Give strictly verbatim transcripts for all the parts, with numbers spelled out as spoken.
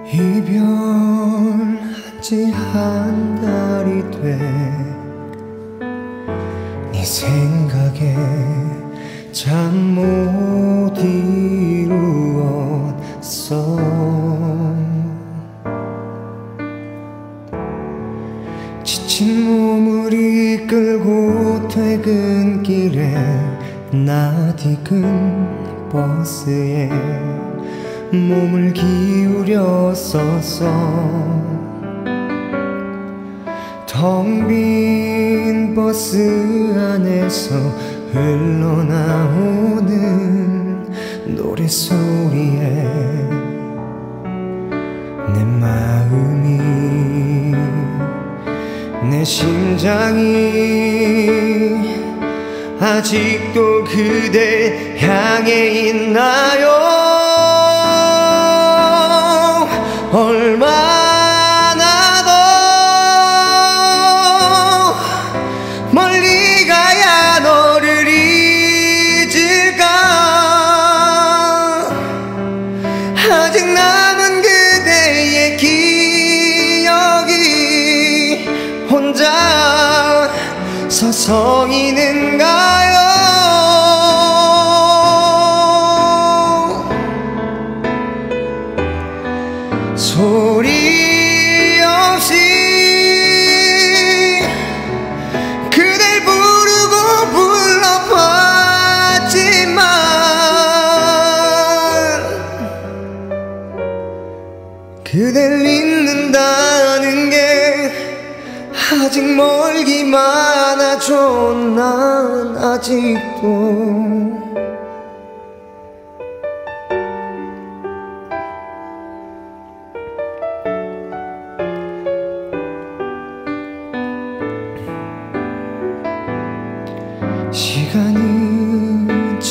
이별한지 한 달이 돼 네 생각에 잠 못 이루었어. 지친 몸을 이끌고 퇴근길에 낯익은 버스에 몸을 기울여 섰어. 텅 빈 버스 안에서 흘러나오는 노랫소리에 내 마음이, 내 심장이 아직도 그댈 향해 있나요? 얼마나 더 멀리 가야 너를 잊을까? 아직 남은 그대의 기억이 혼자 서성이는가요? 소리 없이 그댈 부르고 불러봤지만 그댈 잊는다는 게 아직 멀기만 하죠. 난 아직도 시간이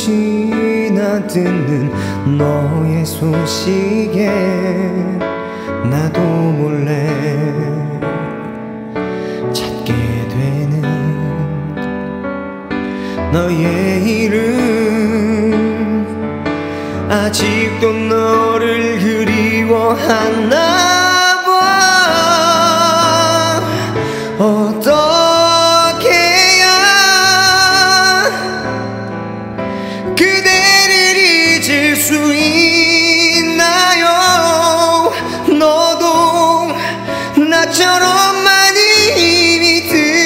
지나드는 너의 소식에 나도 몰래 찾게 되는 너의 이름. 아직도 너를 그리워하나 봐. 어떻게 해야 그대를 잊을 수 있나요? 너도 나처럼 많이 힘이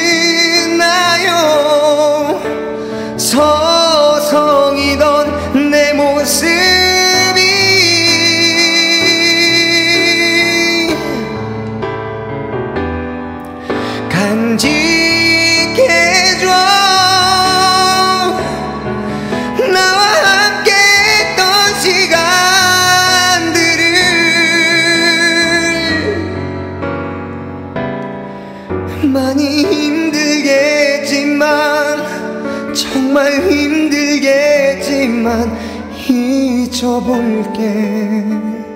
드나요? 서성이던 내 모습이 간직해줘. 나와 함께 했던 시간들을 많이 힘들겠지만, 정말 힘들겠지만 잊어볼게.